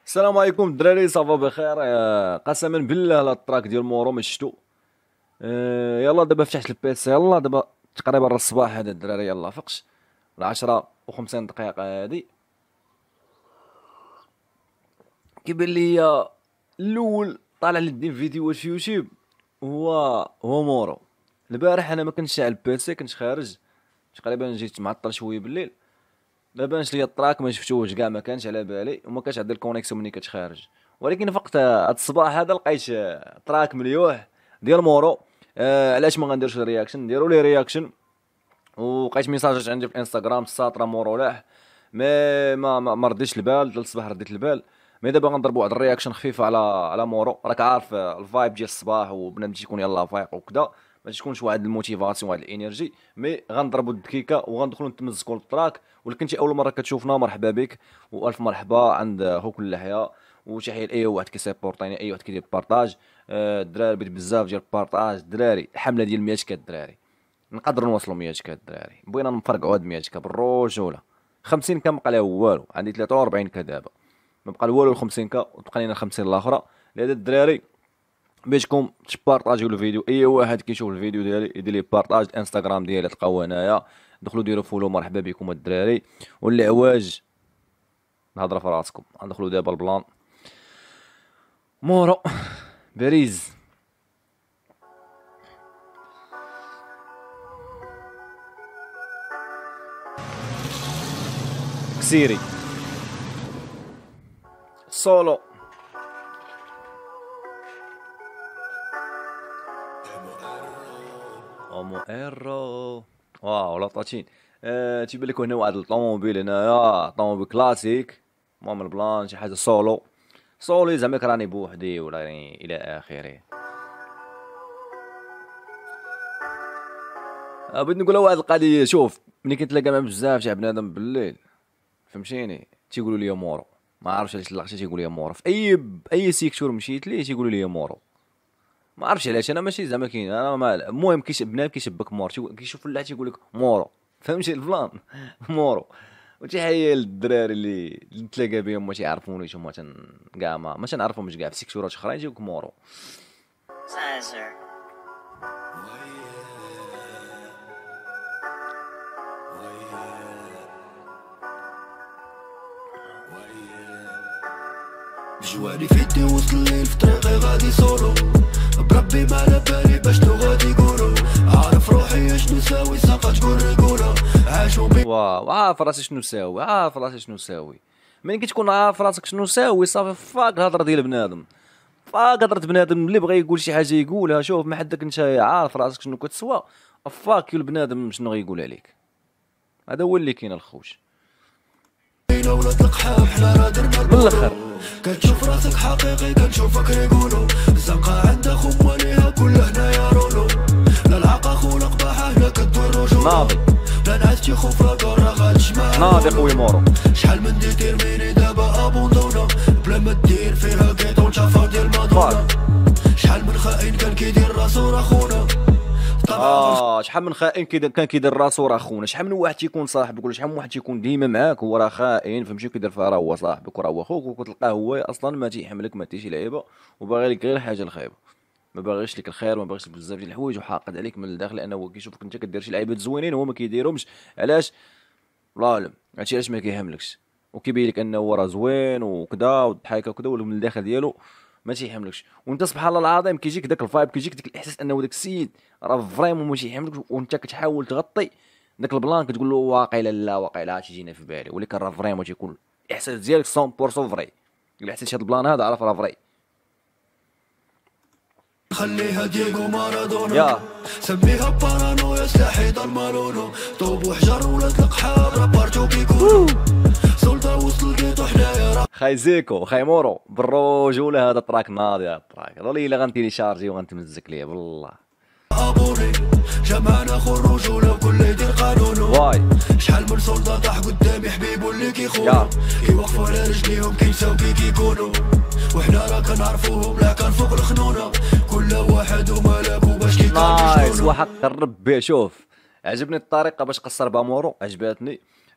السلام عليكم الدراري، صافا بخير. قسما بالله لا التراك ديال مورو ما شفتو. يلا دابا فتحت البيسي، يلا دابا تقريبا الصباح هذا الدراري، يلا فقش 10 و50 دقيقة هادي. كيبان ليا الاول طالع لي فيديوهات في يوتيوب هو مورو. البارح انا ما كنتش على البيسي، كنت خارج تقريبا، جيت معطل شويه بالليل، ما بانش ليا التراك، ما شفتوش كاع، ما كانش على بالي وما كانش عندي الكونيكسيون ملي كتخارج. ولكن فقط هاد الصباح هذا لقيت تراك مليوح ديال مورو. علاش ما غنديرش رياكشن؟ نديروا ليه رياكشن. ولقيت ميساجات عندي في الانستغرام الساطره مورو لاح، ما رديتش البال. الصباح رديت البال، مي دابا غنضربوا واحد الرياكشن خفيفه على مورو. راك عارف الفايب ديال الصباح وبنادم تيكون يلاه فايق وكذا، ما تكونش واحد الموتيفاسيون، واحد الانرجي. مي غنضربوا الدكيكه وغندخلوا نتمزقوا التراك. ولا كنتي اول مره كتشوفنا، مرحبا بك والف مرحبا عند خوك اللحيه. وتحيه لاي واحد كيسيبورتيني، اي واحد كيدير بارطاج. الدراري بغيت بزاف ديال البارطاج الدراري. الحمله ديال 100 كا الدراري، نقدروا نوصلوا 100 كا الدراري. بغينا نفرقعوا هاد 100 كا بالرجوله. 50 كا مبقى لها والو، عندي 43 كا دابا، ما بقى والو. 50 كا وتبقى لنا 50 الاخرى. لهذا الدراري بيتكم تبارطاجيو الفيديو. اي واحد كيشوف الفيديو ديالي يدير لي بارطاج. الانستغرام ديالي تلقاوه هنايا، دخلوا ديروا فولو. مرحبا بكم الدراري. والعواج نهضر في راسكم. ندخلوا دابا البلان مورو باريز. كسيري سولو اومو ايرو. واو لطاتين. تيبان لكم هنا واحد الطوموبيل، هنايا طوموبيل كلاسيك. المهم البلان شي حاجه سولو زعما كراني بوحدي ولا يعني الى اخره. بغيت نقول واحد القضيه. شوف، ملي كنتلاقى مع بزاف تاع بنادم بالليل، فهمتيني، تيقولوا لي مورو. ما عرفتش علاش اللقطه تيقول لي مورو في اي سيكتور مشيت ليه تيقولوا لي مورو. ما عرفتش علاش. انا ماشي زعما كاين، انا ما المهم بنادم كيشبك مورو، كيشوف اللعب تيقول لك مورو. فهمتي البلان؟ مورو. وتحيه للدراري اللي نتلاقى بهم ما تيعرفونيش، هما كاع ما تنعرفهمش كاع في سيكتورات اخرين يجيوك مورو. جوالي في يدي وسط الليل، في طريقي غادي سولو، بربي ما على بالي باش شنو غادي يقولو. عارف روحي شنو ساوي، ساقا تقول رجولة عاشو بي. واو، عارف راسي شنو ساوي، عارف راسي شنو ساوي. ملي كتكون عارف راسك شنو ساوي صافي، فاك الهضره ديال بنادم، فاك هضره بنادم. اللي بغى يقول شي حاجه يقولها. شوف، ما حدك انت عارف راسك شنو كتسوى، فاك البنادم شنو غيقول عليك. هذا هو اللي كاين الخوج ولا تلقحاب. حنا راه درنا من الاخر. كتشوف راسك حقيقي، كنشوفك ريقولو. الزنقة عندها خم وليها كل هنايا رولو. لا العاقة خولا قباحة هنا كدور رجولو. ناضي لا نعس تيخوف لا كورا غاتجمع. ناضي خويا مورو. شحال من دي تيرميني دابا ابوندونا، بلا ما دير فيها كيطون شافا ديال مادونا. شحال من خائن كان كيدير راسو راه خونا. شحال من خائن كان كيدير راسو راه خونا. شحال من واحد تيكون صاحبك، ولا شحال من واحد تيكون ديما معاك هو راه خائن، فهمتي، كيدير فيها راه هو صاحبك وراه هو خوك، وكتلقاه هو اصلا ما تيحملك، ما تيشي لعيبه، وباغي لك غير الحاجه الخايبه، ما باغيش لك الخير، ما باغيش لك بزاف ديال الحوايج، وحاقد عليك من الداخل، لانه هو كيشوفك انت كدير شي لعيبات زوينين هو ما كيديرهمش. علاش؟ الله اعلم. هادشي علاش ما كيهملكش، وكيبين لك انه هو راه زوين وكذا والضحكه وكذا، ولا من الداخل ديالو ما تيحملكش. وانت سبحان الله العظيم كيجيك داك الفايب، كيجيك داك الاحساس انه داك السيد راه فريمون ما تيحملكش، وانت كتحاول تغطي داك البلان، كتقول له واقيلا لا واقيلا تيجينا في بالي، ولكن راه فريمون تيكون الاحساس ديالك 100% فري. الاحساس هاد البلان هذا عرف راه فري. خليها دييغو مارادونا، سميها بارانويا، سلاحي ضل مالونو. طوب وحجر ولا تلق حاب، راه بارتو كيكونو. سلطة وصل لقيتو حنايا خاي زيكو، خاي مورو بالرجوله. هذا التراك ناضي، هذا التراك ضروري الا غنتيليشارجي وغنتمزك ليه بالله. ابوني جمعنا خو الرجولة وكل يدير قانونو. واي شحال من سلطة طاح قدامي حبيب واللي كيخونو، كيوقفوا على رجليهم كينساو كيكونو. وحنا راه كنعرفوهم لا كان فوق الخنونة، كل واحد ومالكو باش كيكون نايس. واحد قرب به. شوف، عجبني الطريقه باش قصر بها مورو، عجباتني.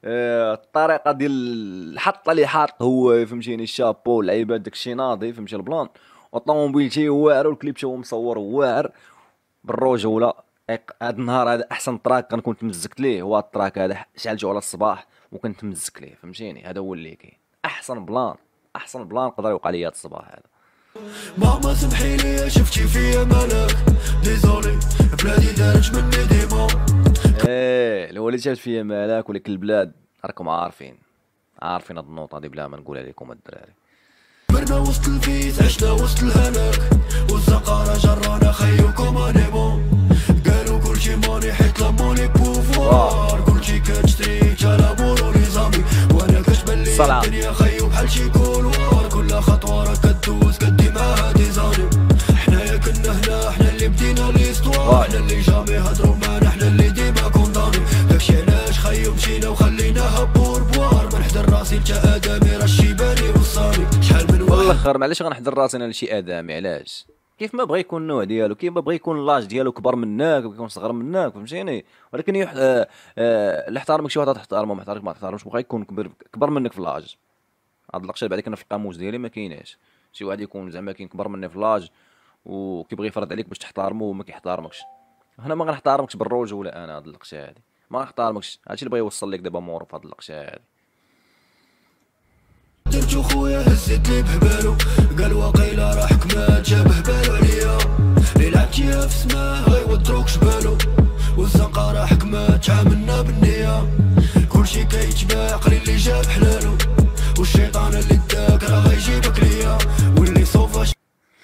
الطريقه ديال الحطه اللي حاط هو فهمتيني، الشابو اللعيبه داكشي ناضي فهمتي البلان، والطوموبيل تي واعر والكليب تا هو مصور واعر بالرجوله. هاد النهار هذا احسن تراك كنكون تمزكت ليه، هو التراك هذا شعلته على الصباح وكنت مزك ليه فهمتيني. هذا هو اللي كاين، احسن بلان قدر يوقع لي هاد الصباح هذا. ماما سمحي لي شفتي فيا ملاك، ديزولي بلادي دارت مني ديما. الوالد شافت فيا ملاك، ولكن البلاد راكم عارفين هاد النوطه دي بلا ما نقولها لكم الدراري. برنا وسط الفيس عشنا وسط الهلاك، والزقارة جرانا خيوكم انيمون. قالوا كلشي ماني حيت لاموني بوفوار، كلشي كتشتري تلامور ونظامي، وانا كتبان لي الدنيا خيو بحال شي كولوار. كل خطوة راه كدوز كدي معاها ديزاني، حنايا كنا هنا حنا اللي بدينا ليستوار، حنا اللي جامي هضرو معنا، حنا اللي ديما كونداني. داكشي علاش خيو مشينا وخليناها بوربوار. ما نحضر راسي لتا ادمي راه الشيباني وصاني، شحال من واحد والاخر معليش غنحضر راسي انا لشي ادمي. علاش؟ كيف ما بغى يكون النوع ديالو، كيف ما بغى يكون لاج ديالو كبر منك ويكون صغر منك فهمتيني، ولكن اللي احترمك شي واحد تحترمه، ما احترمك ما تحترمش، بغى يكون كبر منك في لاج. هاد اللقطه بعد انا في القاموس ديالي ما كايناش شي واحد يكون زعما كاين كبر مني في لاج وكيبغي يفرض عليك باش تحترمه وما كيحترمكش. هنا ما غنحترمكش بالرجوله، انا هاد اللقطه هادي ما غنحترمكش. هادشي اللي بغى يوصل لك دابا مورو في هاد اللقطه هادي. درتو خويا هزيت لي بهبالو، قال واقيلا راه حكمات جابه بالو عليا، اللي لعبتيها في سماه غيودروك جبالو، والزنقة حكمات تعاملنا بالنية. كلشي كيتباع قليل اللي جاب حلالو، والشيطان اللي داك راه غيجيبك ليا، واللي صوفا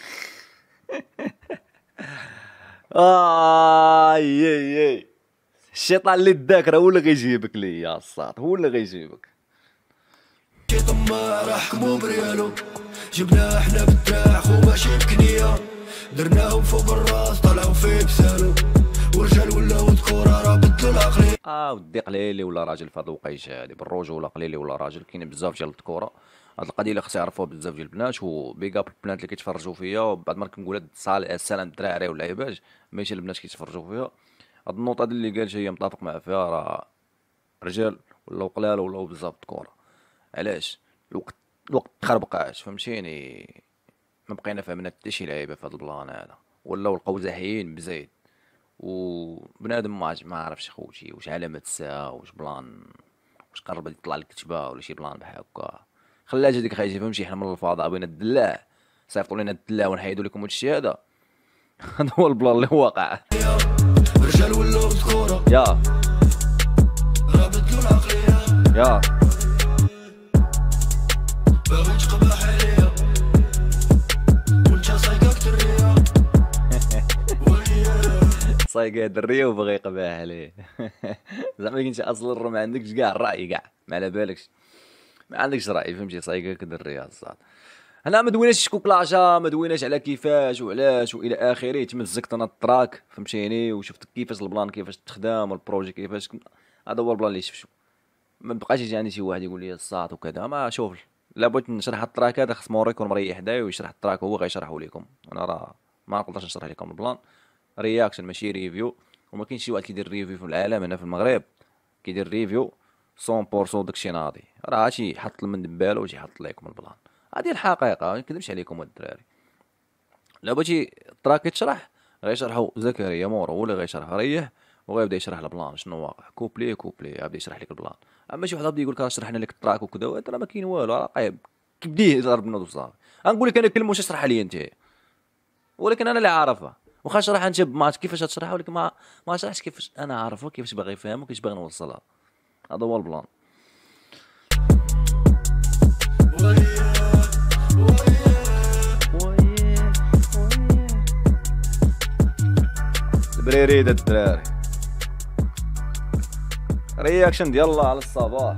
اي الشيطان اللي داك راه هو اللي غيجيبك ليا الصاط، هو اللي غيجيبك. شي طماع راه حكمو بريالو، جبناه حنا بالدراع خو ماشي بكنية، درناهم فوق الراس طلعو فيه بسالو، ورجال ولاو ذكورة راه بدلو العقلية. ودي قليلي ولا راجل في هاد الوقيته هادي بالرجوله، قليلي ولا راجل. كاين بزاف ديال الذكوره، هاد القضيه اللي خص يعرفوها بزاف ديال البنات، وبيغ اب البنات اللي كيتفرجوا فيا. وبعد ما كنقول هاد السلام الدراري واللعيبات ماشي البنات كيتفرجوا فيها. هاد النقطه اللي قال هي متفق معاه فيها، راه رجال ولاو قلال ولاو بزاف الذكوره. علاش؟ الوقت تخربقاش فهمتيني، ما بقينا فهمنا حتى شي لعيبه في هاد البلان هذا، ولاو القوا زاهيين بزايد. وبنادم ما عرفش خوتي واش علامه الساعه، واش بلان، واش قرب يطلع لك كتبه ولا شي بلان بحال هكا. خلاها هذيك خايتي فهمتي، حنا من الفضاء بغينا الدلاع، صيفطوا لنا الدلاع ونحيدوا لكم هادشي هذا. هذا هو البلان اللي واقع. رجال ولاو ذكورة يا راه بدلو العقلية، يا باغي تقبح عليا وانت صايقك درية. صايقه دريه وبغى يقبح عليه. زعما كنتي اصلا ما عندكش كاع الراي، كاع ما على بالكش، ما عندكش راي فهمتي، صايقه دريه الصاد. انا ما دويناش شكون كلاشا، ما دويناش على كيفاش وعلاش والى اخره. تمزكت انا التراك فهمتيني، وشفت كيفاش البلان كيفاش تخدم والبروجي كيفاش. هذا هو البلان اللي شفتو. ما بقاش يجيني شي واحد يقول لي الصاد وكذا. ما شوف، لا بغيت نشرح التراك هذا خص مورا يكون مريح حدايا ويشرح التراك، هو غيشرحه لكم. انا راه ما نقدرش نشرح لكم البلان. رياكشن ماشي ريفيو، وما كاينش شي واحد كيدير ريفيو في العالم هنا في المغرب كيدير ريفيو 100% داكشي ناضي. راه هادشي يحط من بالو ويجي يحط لكم البلان. هذه الحقيقه، ما نكذبش عليكم الدراري. لا بغيتي التراك يتشرح غيشرحو زكريا مورو، هو اللي غيشرح ريح وغيبدا يشرح البلان شنو واقع، كوبلي غيبدا يشرح لك البلان. اما شي واحد غادي يقول لك شرحنا لك التراك وكذا، وانت راه ما كاين والو، راه قايب كيبديه ضرب بنوض وصافي. غنقول لك انا كلمه واش تشرح لي انت، ولكن انا اللي عارفها. واخا شرح انت ما كيفاش تشرحها، ولكن ما شرحش كيفاش انا عارفه، كيفاش باغي يفهم وكيفاش باغي نوصلها. هذا هو البلان. البريريد الدراري، رياكشن ديال الله على الصباح.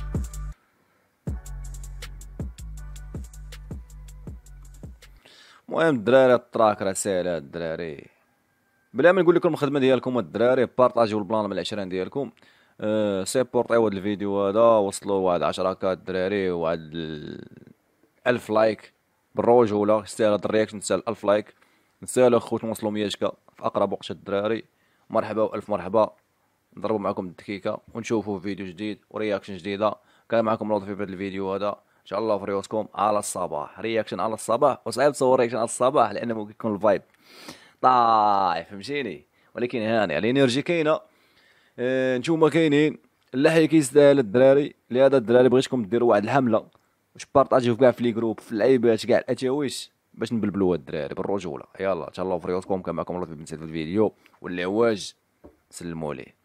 المهم الدراري التراك راه ساهله الدراري، بلا ما نقول لكم الخدمه ديالكم الدراري. بارطاجيو البلان من العشرين ديالكم، سيبورطيو هاد الفيديو هذا، وصلوا واحد 10 كات الدراري، وواحد 1000 لايك بالرجوله. يستاهل هاد الرياكشن، يستاهل 1000 لايك. نسالو خوت نوصلوا 100 كا في اقرب وقت الدراري. مرحبا والف مرحبا، نضربوا معكم الدكيكه ونشوفوا فيديو جديد ورياكشن جديده. كان معكم لطفي في هذا الفيديو هذا، ان شاء الله في ريوسكم على الصباح. رياكشن على الصباح، وصعيب تصور رياكشن على الصباح لانه كيكون الفايب طايح، فهمتيني؟ ولكن هاني الانرجي كاينه. نتوما كاينين، اللحيه كيستاهل الدراري. لهذا الدراري بغيتكم ديروا واحد الحمله واش بارطاجيو في كاع في لي جروب في اللعيبات كاع الاتاويش باش نبلبلوا الدراري بالرجوله. يلا تهلاو في ريوسكم. كان معكم لطفي بن سعيد في الفيديو، واللي عواج سلموا ليه.